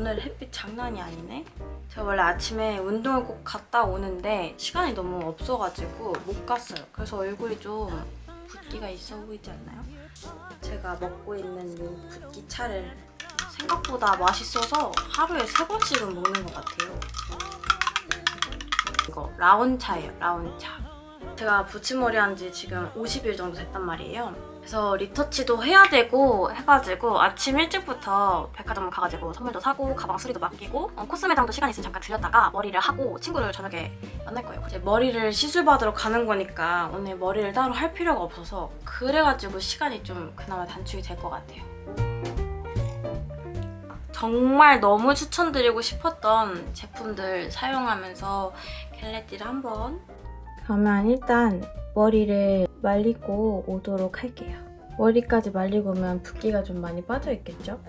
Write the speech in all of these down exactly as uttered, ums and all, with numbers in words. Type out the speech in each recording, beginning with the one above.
오늘 햇빛 장난이 아니네? 제가 원래 아침에 운동을 꼭 갔다 오는데 시간이 너무 없어가지고 못 갔어요. 그래서 얼굴이 좀 붓기가 있어 보이지 않나요? 제가 먹고 있는 이 붓기차를 생각보다 맛있어서 하루에 세 번씩은 먹는 것 같아요. 이거 라온차예요, 라온차. 제가 붙임머리 한 지 지금 오십 일 정도 됐단 말이에요. 그래서 리터치도 해야 되고 해가지고 아침 일찍부터 백화점 가가지고 선물도 사고 가방 수리도 맡기고 어, 코스 매장도 시간 있으면 잠깐 들렸다가 머리를 하고 친구를 저녁에 만날 거예요. 이제 머리를 시술 받으러 가는 거니까 오늘 머리를 따로 할 필요가 없어서 그래가지고 시간이 좀 그나마 단축이 될 것 같아요. 정말 너무 추천드리고 싶었던 제품들 사용하면서 겟레디를 한번 그러면 일단 머리를 말리고 오도록 할게요. 머리까지 말리고 오면 붓기가 좀 많이 빠져있겠죠?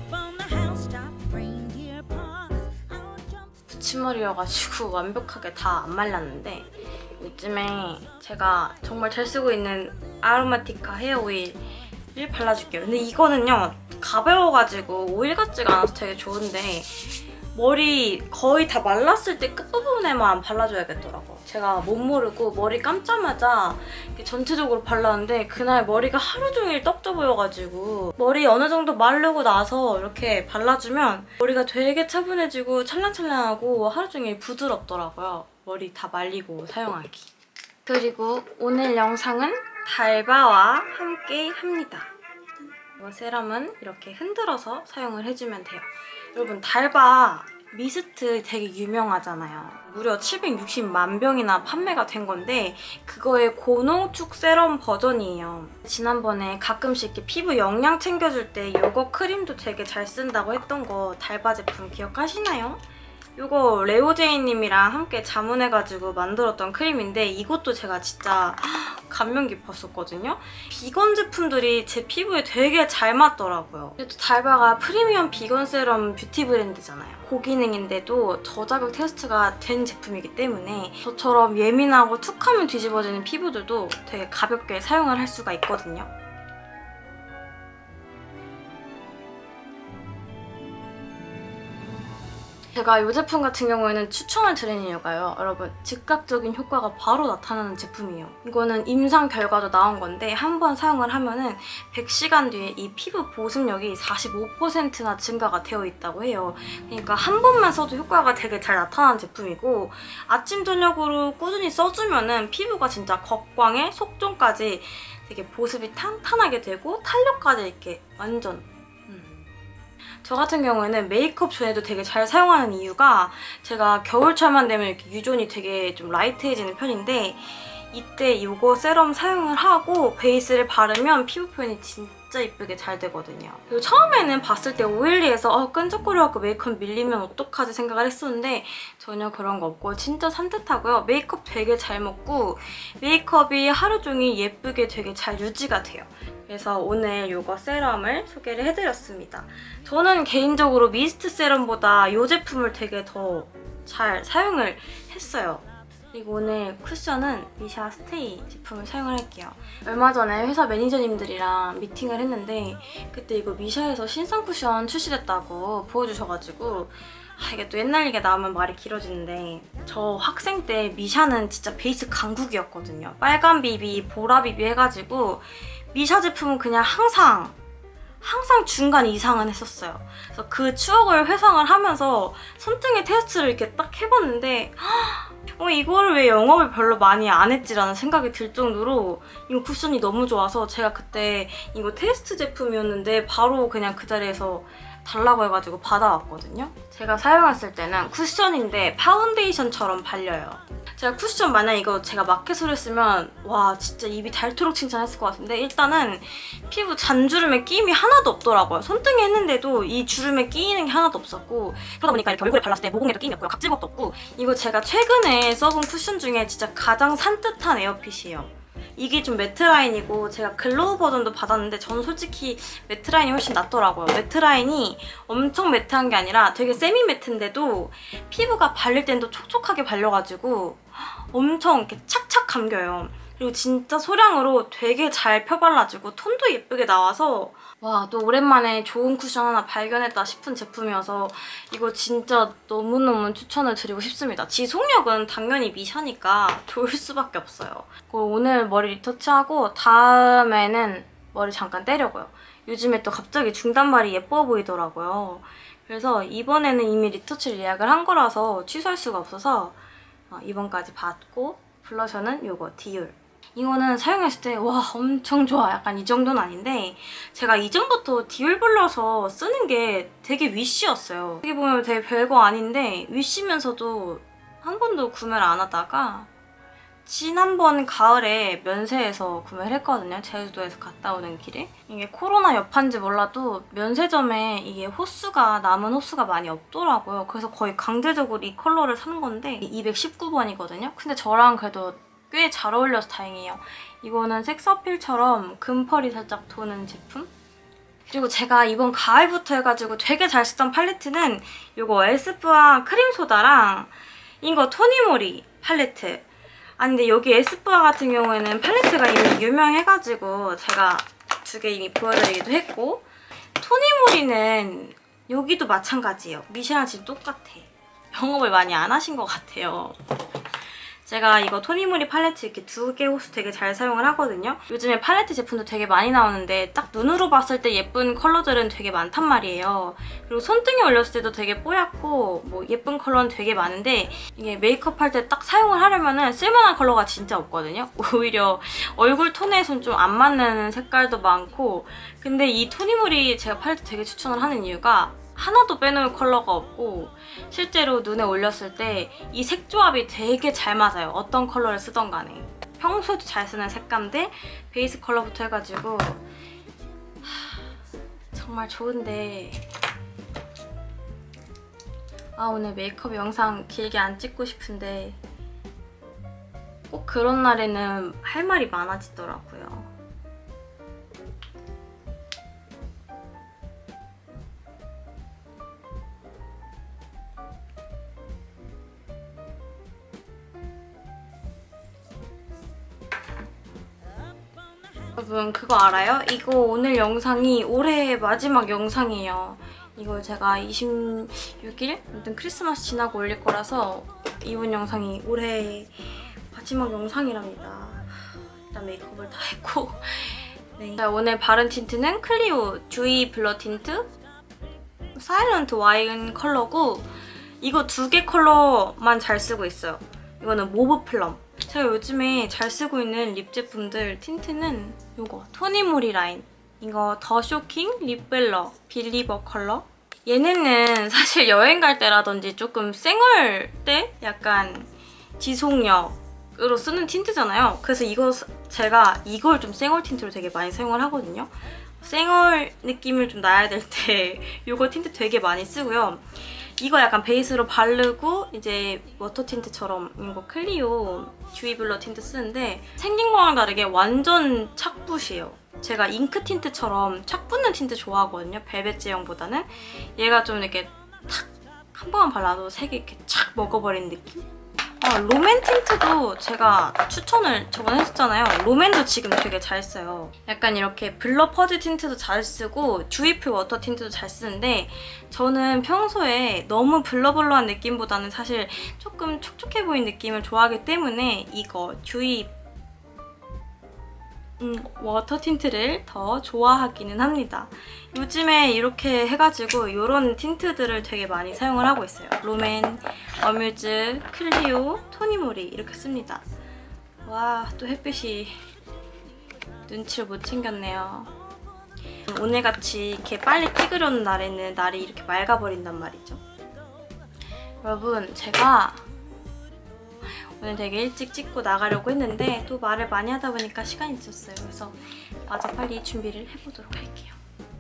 붙임머리여가지고 완벽하게 다 안 말랐는데 요즘에 제가 정말 잘 쓰고 있는 아로마티카 헤어 오일을 발라줄게요. 근데 이거는요 가벼워가지고 오일 같지가 않아서 되게 좋은데 머리 거의 다 말랐을 때 끝부분에만 발라줘야겠더라고요. 제가 못 모르고 머리 감자마자 전체적으로 발랐는데 그날 머리가 하루 종일 떡져 보여가지고 머리 어느 정도 마르고 나서 이렇게 발라주면 머리가 되게 차분해지고 찰랑찰랑하고 하루 종일 부드럽더라고요. 머리 다 말리고 사용하기. 그리고 오늘 영상은 달바와 함께 합니다. 이 세럼은 이렇게 흔들어서 사용을 해주면 돼요. 여러분 달바 미스트 되게 유명하잖아요. 무려 칠백육십만 병이나 판매가 된 건데 그거의 고농축 세럼 버전이에요. 지난번에 가끔씩 이렇게 피부 영양 챙겨줄 때 이거 크림도 되게 잘 쓴다고 했던 거 달바 제품 기억하시나요? 이거 레오제이님이랑 함께 자문해가지고 만들었던 크림인데 이것도 제가 진짜 감명 깊었었거든요. 비건 제품들이 제 피부에 되게 잘 맞더라고요. 그래도 달바가 프리미엄 비건 세럼 뷰티 브랜드잖아요. 고기능인데도 저자극 테스트가 된 제품이기 때문에 저처럼 예민하고 툭하면 뒤집어지는 피부들도 되게 가볍게 사용을 할 수가 있거든요. 제가 이 제품 같은 경우에는 추천을 드리는 이유가요. 여러분 즉각적인 효과가 바로 나타나는 제품이에요. 이거는 임상 결과도 나온 건데 한 번 사용을 하면은 백 시간 뒤에 이 피부 보습력이 사십오 퍼센트나 증가가 되어 있다고 해요. 그러니까 한 번만 써도 효과가 되게 잘 나타나는 제품이고 아침 저녁으로 꾸준히 써주면은 피부가 진짜 겉광에 속존까지 되게 보습이 탄탄하게 되고 탄력까지 이렇게 완전 저 같은 경우에는 메이크업 전에도 되게 잘 사용하는 이유가 제가 겨울철만 되면 이렇게 유존이 되게 좀 라이트해지는 편인데 이때 이거 세럼 사용을 하고 베이스를 바르면 피부 표현이 진짜 이쁘게 잘 되거든요. 그리고 처음에는 봤을 때 오일리해서 어, 끈적거려갖고 메이크업 밀리면 어떡하지 생각을 했었는데 전혀 그런 거 없고 진짜 산뜻하고요. 메이크업 되게 잘 먹고 메이크업이 하루 종일 예쁘게 되게 잘 유지가 돼요. 그래서 오늘 이거 세럼을 소개를 해드렸습니다. 저는 개인적으로 미스트 세럼보다 이 제품을 되게 더 잘 사용을 했어요. 그리고 오늘 쿠션은 미샤 스테이 제품을 사용을 할게요. 얼마 전에 회사 매니저님들이랑 미팅을 했는데 그때 이거 미샤에서 신상 쿠션 출시됐다고 보여주셔가지고 아, 이게 또 옛날 얘기가 나오면 말이 길어지는데 저 학생 때 미샤는 진짜 베이스 강국이었거든요. 빨간 비비, 보라 비비 해가지고 미샤 제품은 그냥 항상 항상 중간 이상은 했었어요. 그래서 그 추억을 회상을 하면서 손등에 테스트를 이렇게 딱 해봤는데 어, 이거를 왜 영업을 별로 많이 안 했지라는 생각이 들 정도로 이거 쿠션이 너무 좋아서 제가 그때 이거 테스트 제품이었는데 바로 그냥 그 자리에서 달라고 해가지고 받아왔거든요. 제가 사용했을 때는 쿠션인데 파운데이션처럼 발려요. 제가 쿠션 만약 이거 제가 마켓으로 했으면 와 진짜 입이 닳도록 칭찬했을 것 같은데 일단은 피부 잔주름에 끼임이 하나도 없더라고요. 손등에 했는데도 이 주름에 끼이는 게 하나도 없었고 그러다 보니까 이렇게 얼굴에 발랐을 때 모공에도 끼임이 없고요. 각질곡도 없고 이거 제가 최근에 써본 쿠션 중에 진짜 가장 산뜻한 에어핏이에요. 이게 좀 매트 라인이고 제가 글로우 버전도 받았는데 저는 솔직히 매트 라인이 훨씬 낫더라고요. 매트 라인이 엄청 매트한 게 아니라 되게 세미 매트인데도 피부가 발릴 땐 또 촉촉하게 발려가지고 엄청 이렇게 착착 감겨요. 그리고 진짜 소량으로 되게 잘 펴발라지고 톤도 예쁘게 나와서 와, 또 오랜만에 좋은 쿠션 하나 발견했다 싶은 제품이어서 이거 진짜 너무너무 추천을 드리고 싶습니다. 지속력은 당연히 미샤니까 좋을 수밖에 없어요. 그리고 오늘 머리 리터치하고 다음에는 머리 잠깐 떼려고요. 요즘에 또 갑자기 중단발이 예뻐 보이더라고요. 그래서 이번에는 이미 리터치를 예약을 한 거라서 취소할 수가 없어서 이번까지 받고 블러셔는 요거 디올. 이거는 사용했을 때 와 엄청 좋아. 약간 이 정도는 아닌데 제가 이전부터 디올 블러셔 쓰는 게 되게 위시였어요. 어떻게 보면 되게 별거 아닌데 위시면서도 한 번도 구매를 안 하다가 지난번 가을에 면세에서 구매를 했거든요. 제주도에서 갔다 오는 길에. 이게 코로나 여파인지 몰라도 면세점에 이게 호수가 남은 호수가 많이 없더라고요. 그래서 거의 강제적으로 이 컬러를 산 건데 이백십구 번이거든요. 근데 저랑 그래도 꽤 잘 어울려서 다행이에요. 이거는 섹스어필처럼 금펄이 살짝 도는 제품? 그리고 제가 이번 가을부터 해가지고 되게 잘 쓰던 팔레트는 이거 에스쁘아 크림소다랑 이거 토니모리 팔레트. 아니 근데 여기 에스쁘아 같은 경우에는 팔레트가 이미 유명해가지고 제가 두 개 이미 보여드리기도 했고 토니모리는 여기도 마찬가지예요. 미샤랑 지금 똑같아. 영업을 많이 안 하신 것 같아요. 제가 이거 토니모리 팔레트 이렇게 두 개 호수 되게 잘 사용을 하거든요. 요즘에 팔레트 제품도 되게 많이 나오는데 딱 눈으로 봤을 때 예쁜 컬러들은 되게 많단 말이에요. 그리고 손등에 올렸을 때도 되게 뽀얗고 뭐 예쁜 컬러는 되게 많은데 이게 메이크업 할 때 딱 사용을 하려면 쓸만한 컬러가 진짜 없거든요. 오히려 얼굴 톤에선 좀 안 맞는 색깔도 많고 근데 이 토니모리 제가 팔레트 되게 추천을 하는 이유가 하나도 빼놓을 컬러가 없고 실제로 눈에 올렸을 때 이 색조합이 되게 잘 맞아요. 어떤 컬러를 쓰던 간에. 평소에도 잘 쓰는 색감들 베이스 컬러부터 해가지고 하, 정말 좋은데 아 오늘 메이크업 영상 길게 안 찍고 싶은데 꼭 그런 날에는 할 말이 많아지더라고요. 여러분 그거 알아요? 이거 오늘 영상이 올해의 마지막 영상이에요. 이걸 제가 이십육 일? 아무튼 크리스마스 지나고 올릴 거라서 이번 영상이 올해의 마지막 영상이랍니다. 일단 메이크업을 다 했고 네. 오늘 바른 틴트는 클리오 듀이 블러 틴트 사일런트 와인 컬러고 이거 두 개 컬러만 잘 쓰고 있어요. 이거는 모브 플럼. 제가 요즘에 잘 쓰고 있는 립 제품들 틴트는 이거 토니모리 라인. 이거 더 쇼킹 립벨러 빌리버 컬러. 얘네는 사실 여행 갈 때라든지 조금 쌩얼 때 약간 지속력으로 쓰는 틴트잖아요. 그래서 이거 제가 이걸 좀 쌩얼 틴트로 되게 많이 사용을 하거든요. 쌩얼 느낌을 좀 나야 될 때 이거 틴트 되게 많이 쓰고요. 이거 약간 베이스로 바르고 이제 워터 틴트처럼 이거 클리오 듀이 블러 틴트 쓰는데 생긴 거랑 다르게 완전 착붙이에요. 제가 잉크 틴트처럼 착 붙는 틴트 좋아하거든요. 벨벳 제형보다는. 얘가 좀 이렇게 탁 한 번만 발라도 색이 이렇게 착 먹어버린 느낌? 아, 롬앤 틴트도 제가 추천을 저번에 했었잖아요. 롬앤도 지금 되게 잘 써요. 약간 이렇게 블러 퍼즈 틴트도 잘 쓰고 듀이풀 워터 틴트도 잘 쓰는데 저는 평소에 너무 블러블러한 느낌보다는 사실 조금 촉촉해 보이는 느낌을 좋아하기 때문에 이거 듀이 음, 워터 틴트를 더 좋아하기는 합니다. 요즘에 이렇게 해가지고 이런 틴트들을 되게 많이 사용을 하고 있어요. 롬앤, 어뮤즈, 클리오, 토니모리 이렇게 씁니다. 와, 또 햇빛이 눈치를 못 챙겼네요. 오늘같이 이렇게 빨리 찍으려는 날에는 날이 이렇게 맑아버린단 말이죠. 여러분, 제가 오늘 되게 일찍 찍고 나가려고 했는데 또 말을 많이 하다 보니까 시간이 있었어요. 그래서 마저 빨리 준비를 해보도록 할게요.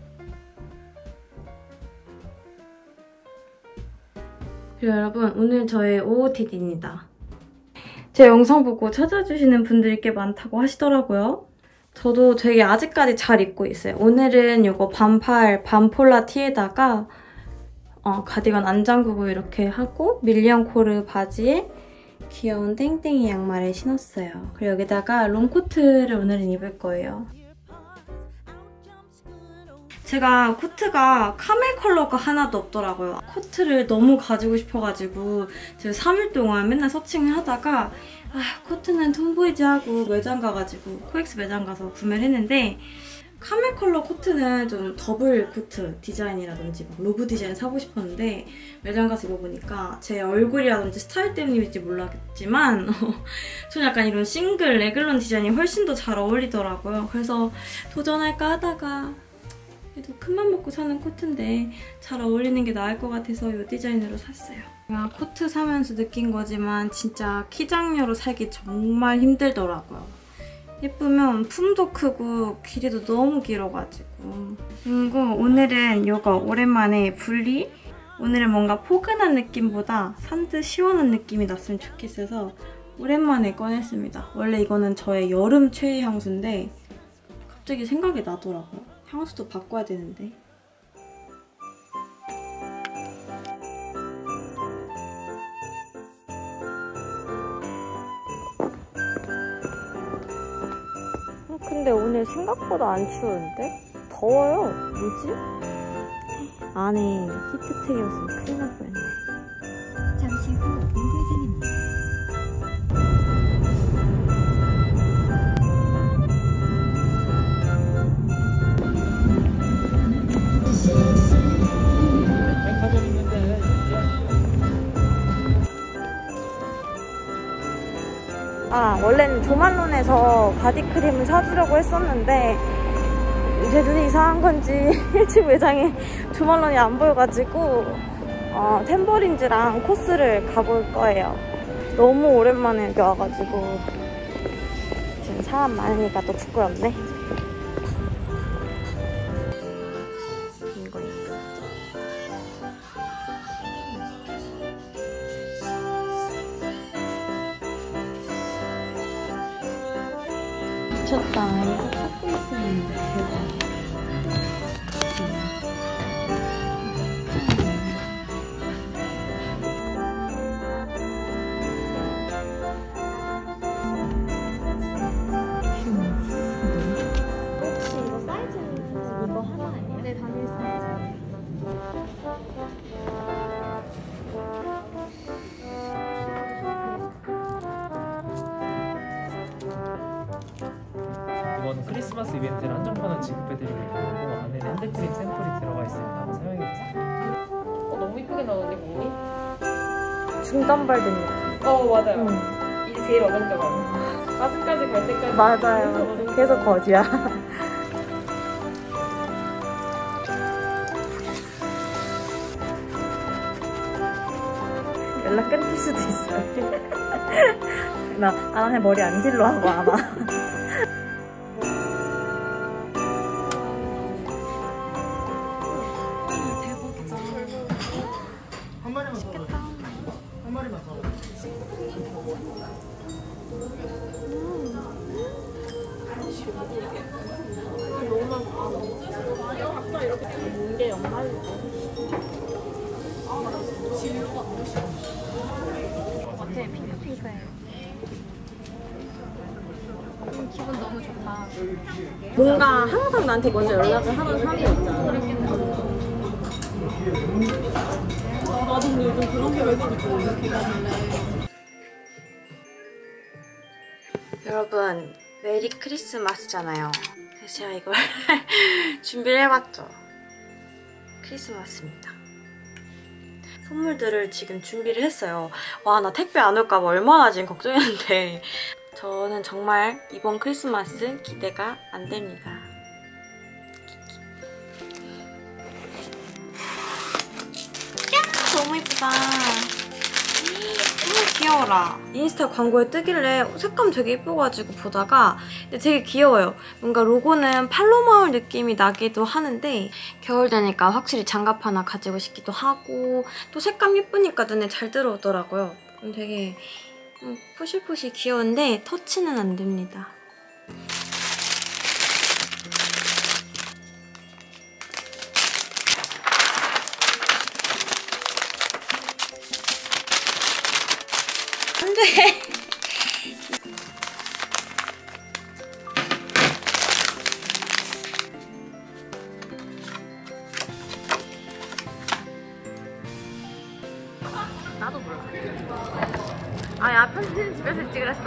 그리고 여러분, 오늘 저의 오오티디입니다. 제 영상 보고 찾아주시는 분들이 꽤 많다고 하시더라고요. 저도 되게 아직까지 잘 입고 있어요. 오늘은 이거 반팔 반폴라 티에다가 어, 가디건 안 잠그고 이렇게 하고 밀리언 코르 바지에 귀여운 땡땡이 양말을 신었어요. 그리고 여기다가 롱코트를 오늘은 입을 거예요. 제가 코트가 카멜 컬러가 하나도 없더라고요. 코트를 너무 가지고 싶어가지고 제가 삼 일 동안 맨날 서칭을 하다가 아, 코트는 톰보이즈 하고 매장 가가지고 코엑스 매장 가서 구매를 했는데 카멜 컬러 코트는 좀 더블 코트 디자인이라든지 막 로브 디자인 사고 싶었는데 매장 가서 입어보니까 제 얼굴이라든지 스타일 때문인지 몰랐지만 저는 약간 이런 싱글 레글런 디자인이 훨씬 더 잘 어울리더라고요. 그래서 도전할까 하다가 그래도 큰맘 먹고 사는 코트인데 잘 어울리는 게 나을 것 같아서 이 디자인으로 샀어요. 제가 코트 사면서 느낀 거지만 진짜 키 장녀로 살기 정말 힘들더라고요. 예쁘면 품도 크고 길이도 너무 길어가지고. 그리고 오늘은 이거 오랜만에 분리? 오늘은 뭔가 포근한 느낌보다 산뜻 시원한 느낌이 났으면 좋겠어서 오랜만에 꺼냈습니다. 원래 이거는 저의 여름 최애 향수인데 갑자기 생각이 나더라고요. 향수도 바꿔야 되는데. 어, 근데 오늘 생각보다 안 추운데? 더워요. 뭐지? 안에 히트텍이었으면 큰일 날 뻔했네. 잠시 후 우회전입니다. 아, 원래는 조말론에서 바디크림을 사주려고 했었는데 제 눈이 이상한 건지 일찍 매장에 조말론이 안 보여가지고 어, 템버린즈랑 코스를 가볼 거예요. 너무 오랜만에 여기 와가지고 지금 사람 많으니까 또 부끄럽네. 이거 예쁘죠? 미쳤다. 이거 찾고 있었는데 대박. 혹시 이거 사이즈는 이거 하나 아니에요? 네, 단일 사이즈. 이건 크리스마스 이벤트를 한정판을 지급해드리고 있는 거고 안에는 핸드크림 샘플이 들어가 있으니까 한번 사용해보세요. 어, 너무 이쁘게 나오는데 몸이? 중단발된 느낌. 어 맞아요. 음. 이게 제일 어정쩡한. 가슴까지 갈 때까지. 맞아요. 계속 거지야. 연락 끊길 수도 있어요. 나 안에 머리 안 길러 하고 아마. 한 마리만 사와. 한 마리만 사와. 이게 연말. 어때? 핑크핑크해. 음, 기분 너무 좋다. 뭔가 항상 나한테 먼저 연락을 하는 사람이 있잖아. 나도 요즘 그런 게 왜 그러고 이렇게 가길래. 여러분, 메리 크리스마스잖아요. 그래서 제가 이걸 준비를 해봤죠. 크리스마스입니다. 선물들을 지금 준비를 했어요. 와, 나 택배 안 올까봐 얼마나 지금 걱정했는데 저는 정말 이번 크리스마스 기대가 안 됩니다. 야, 너무 예쁘다. 너무 귀여워라. 인스타 광고에 뜨길래 색감 되게 예뻐가지고 보다가 근데 되게 귀여워요. 뭔가 로고는 팔로마울 느낌이 나기도 하는데 겨울 되니까 확실히 장갑 하나 가지고 싶기도 하고 또 색감 예쁘니까 눈에 잘 들어오더라고요. 되게 포실포실 귀여운데 터치는 안 됩니다. 안 돼! 그래서 찍으랬어.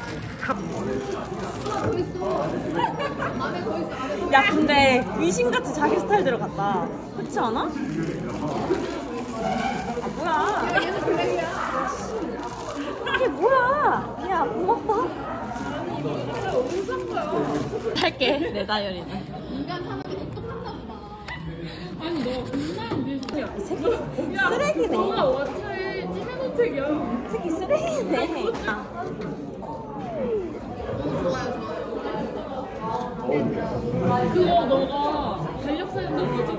야 근데 귀신같이 자기 스타일대로 갔다. 그렇지 않아? 아 뭐야? 이게 뭐야? 야 고맙다. 할게 내 다이어리는. 아니 너 인사인데 새끼 쓰레기네. 너가 왓챠의 찐해놓택이야. 새끼 쓰레기네. 아. 그거 너가 달력사진도 보지